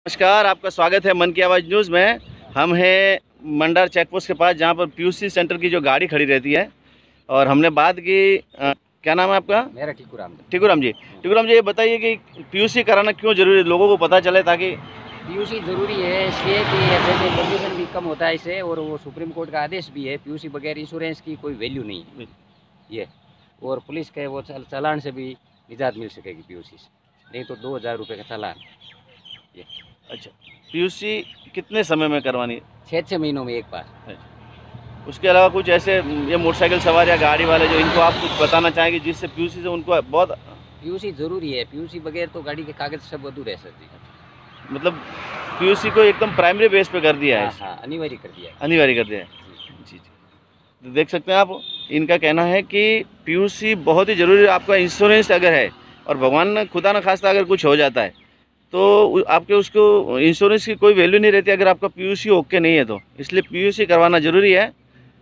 नमस्कार, आपका स्वागत है मन की आवाज़ न्यूज़ में। हम हैं मंडार चेक पोस्ट के पास, जहां पर पीयूसी सेंटर की जो गाड़ी खड़ी रहती है। और हमने बात की क्या नाम है आपका? मेरा टीकूराम जी। टीकूराम जी, ये बताइए कि पीयूसी कराना क्यों जरूरी है, लोगों को पता चले ताकि। पीयूसी ज़रूरी है इसलिए कि जैसे पोल्यूशन भी कम होता है इससे, और वो सुप्रीम कोर्ट का आदेश भी है, पीयूसी बगैर इंश्योरेंस की कोई वैल्यू नहीं है ये। और पुलिस के वो चालान से भी निजात मिल सकेगी पीयूसी से, नहीं तो 2000 रुपये का चालान ये। अच्छा, पीयूसी कितने समय में करवानी है? 6 महीनों में एक बार। अच्छा। उसके अलावा कुछ ऐसे ये मोटरसाइकिल सवार या गाड़ी वाले जो, इनको आप कुछ बताना चाहेंगे जिससे पीयूसी से उनको बहुत। पीयूसी ज़रूरी है, पीयूसी बगैर तो गाड़ी के कागज़ सब अधूरे रह सकते हैं। मतलब पीयूसी को एकदम प्राइमरी बेस पे कर दिया है। हाँ, अनिवार्य कर दिया है। अनिवार्य कर दिया है। जी। तो देख सकते हैं आप, इनका कहना है कि पीयूसी बहुत ही ज़रूरी है। आपका इंश्योरेंस अगर है और भगवान न खुदा न खास्ता अगर कुछ हो जाता है तो आपके उसको इंश्योरेंस की कोई वैल्यू नहीं रहती अगर आपका पीयूसी ओके नहीं है तो। इसलिए पीयूसी करवाना ज़रूरी है।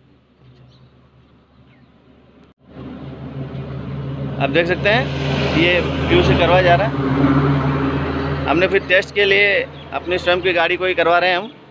आप देख सकते हैं ये पीयूसी करवाया जा रहा है। हमने फिर टेस्ट के लिए अपनी स्वयं की गाड़ी को ही करवा रहे हैं हम।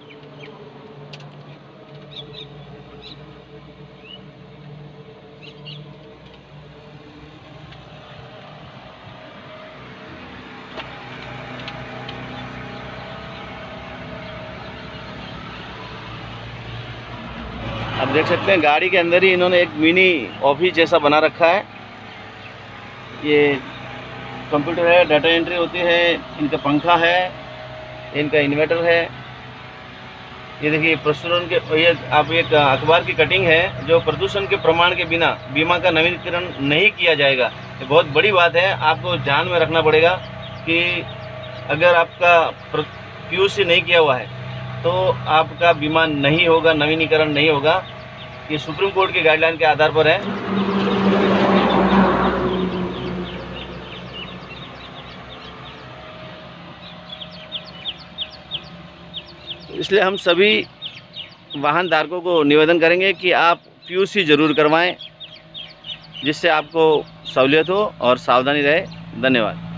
आप देख सकते हैं गाड़ी के अंदर ही इन्होंने एक मिनी ऑफिस जैसा बना रखा है। ये कंप्यूटर है, डाटा एंट्री होती है, इनका पंखा है, इनका इन्वर्टर है। ये देखिए प्रदूषण के, ये आप एक अखबार की कटिंग है जो प्रदूषण के प्रमाण के बिना बीमा का नवीनीकरण नहीं किया जाएगा। ये बहुत बड़ी बात है, आपको ध्यान में रखना पड़ेगा कि अगर आपका पीयूसी नहीं किया हुआ है तो आपका बीमा नहीं होगा, नवीनीकरण नहीं होगा। ये सुप्रीम कोर्ट की गाइडलाइन के आधार पर है। इसलिए हम सभी वाहन धारकों को निवेदन करेंगे कि आप पीयूसी ज़रूर करवाएं, जिससे आपको सहूलियत हो और सावधानी रहे। धन्यवाद।